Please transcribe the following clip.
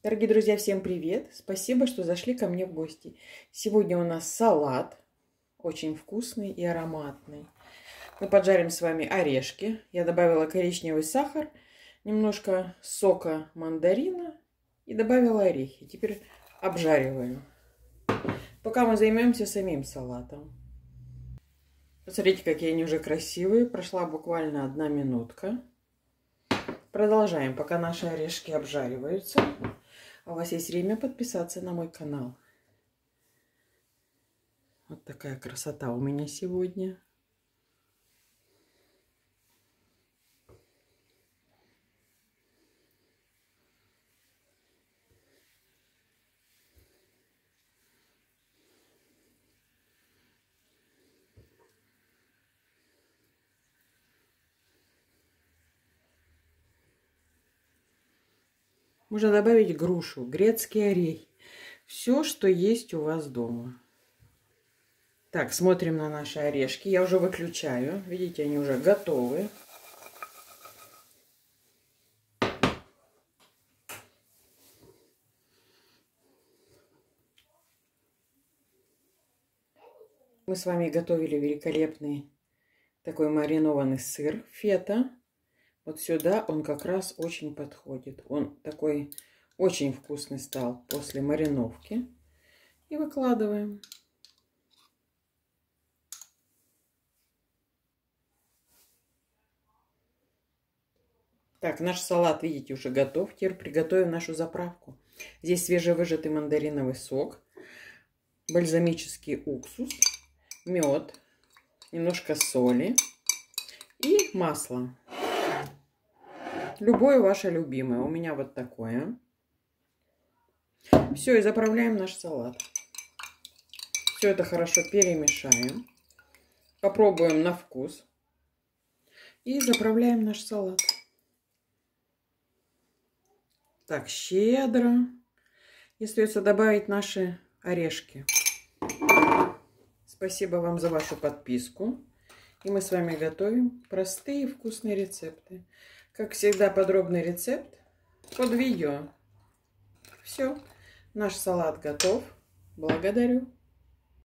Дорогие друзья, всем привет! Спасибо, что зашли ко мне в гости. Сегодня у нас салат, очень вкусный и ароматный. Мы поджарим с вами орешки. Я добавила коричневый сахар, немножко сока мандарина и добавила орехи. Теперь обжариваем. Пока мы займемся самим салатом. Посмотрите, какие они уже красивые. Прошла буквально 1 минутка. Продолжаем, пока наши орешки обжариваются. А у вас есть время подписаться на мой канал. Вот такая красота у меня сегодня. Можно добавить грушу, грецкие орехи. Все, что есть у вас дома. Так, смотрим на наши орешки. Я уже выключаю. Видите, они уже готовы. Мы с вами готовили великолепный такой маринованный сыр фета. Вот сюда он как раз очень подходит. Он такой очень вкусный стал после мариновки. И выкладываем. Так, наш салат, видите, уже готов. Теперь приготовим нашу заправку. Здесь свежевыжатый мандариновый сок, бальзамический уксус, мед, немножко соли и масло. Любое ваше любимое. У меня вот такое. Все, и заправляем наш салат. Все это хорошо перемешаем. Попробуем на вкус. И заправляем наш салат. Так, щедро. И остается добавить наши орешки. Спасибо вам за вашу подписку. И мы с вами готовим простые и вкусные рецепты. Как всегда, подробный рецепт под видео. Все, наш салат готов. Благодарю.